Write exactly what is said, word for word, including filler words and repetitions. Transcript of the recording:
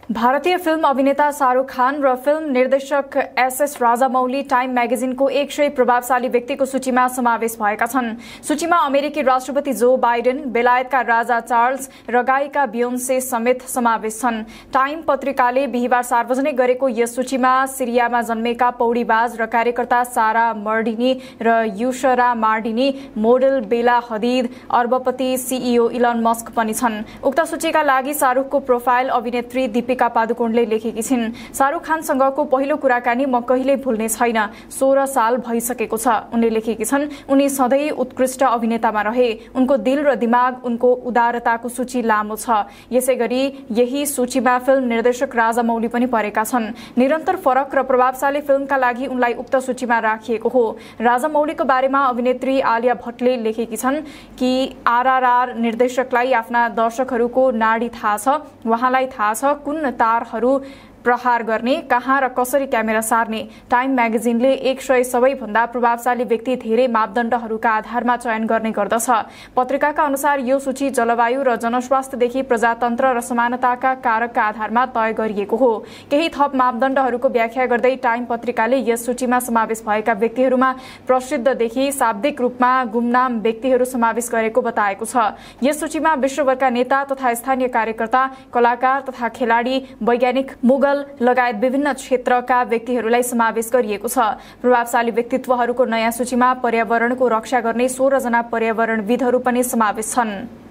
भारतीय फिल्म अभिनेता शाहरुख खान र फिल्म निर्देशक एस एस राजामौली टाइम म्यागजिनको एक सय प्रभावशाली व्यक्तिको सूचीमा समावेश भएका छन्। सूचीमा अमेरिकी राष्ट्रपति जो बाइडेन, बेलायतका राजा चार्ल्स र गायिका बियोन्से समेत समावेश छन्। टाइम पत्रिकाले बिहिबार सार्वजनिक गरेको यस सूचीमा सिरियामा जन्मेका पौडीबाज र कार्यकर्ता सारा मर्डिनी र युशरा मार्डिनी, मोडल बेला हदिद, अर्बपति सीईओ इलन मस्क पनि छन्। उक्त सूचीका लागि शाहरुखको प्रोफाइल अभिनेत्री दीपिका पादुकोणले लेखेकी छिन्। शाहरुख खानसँगको पहिलो कुराकानी म कहिल्यै भुल्ने छैन। सोह्र साल भइसकेको छ। उनले लेखेकी छन्, उनी सधैँ उत्कृष्ट अभिनेतामा रहे। उनको दिल र दिमाग, उनको उदारताको सूची लामो छ। यसैगरी यही सूचीमा फिल्म निर्देशक राजामौली पनि परेका छन्। निरन्तर फरक र प्रभावशाली फिल्मका लागि उनलाई उक्त सूचीमा राखिएको हो। राजामौलीको बारेमा अभिनेत्री आलिया भट्टले लेखेकी छन् कि आरआरआर निर्देशकलाई आफ्ना दर्शकहरूको नाडी थाहा छ। उहाँलाई थाहा छ कुन तारहरू प्रहार गर्ने, कहाँ र कसरी क्यामेरा सार्ने। टाइम म्यागजिनले एक सय सबैभन्दा प्रभावशाली व्यक्ति धेरै मापदण्डहरूका आधारमा चयन गर्ने गर्दछ। पत्रिकाका अनुसार यो सूची जलवायु र जनस्वास्थ्यदेखि प्रजातन्त्र र समानताका कारकका आधारमा तय गरिएको हो। केही थप मापदण्डहरूको व्याख्या गर्दै टाइम पत्रिकाले यस सूचीमा समावेश भएका व्यक्तिहरूमा प्रसिद्धदेखि शाब्दिक रूपमा गुमनाम व्यक्तिहरू समावेश गरेको बताएको छ। यस सूचीमा विश्वभरका नेता तथा स्थानीय कार्यकर्ता, कलाकार तथा खेलाडी, वैज्ञानिक, मुगल लगायत विभिन्न क्षेत्रका व्यक्तिहरूलाई समावेश गरिएको छ। प्रभावशाली व्यक्तित्वहरूको नयाँ सूचीमा पर्यावरणको रक्षा गर्ने सोह्र जना पर्यावरणविदहरू पनि समावेश छन्।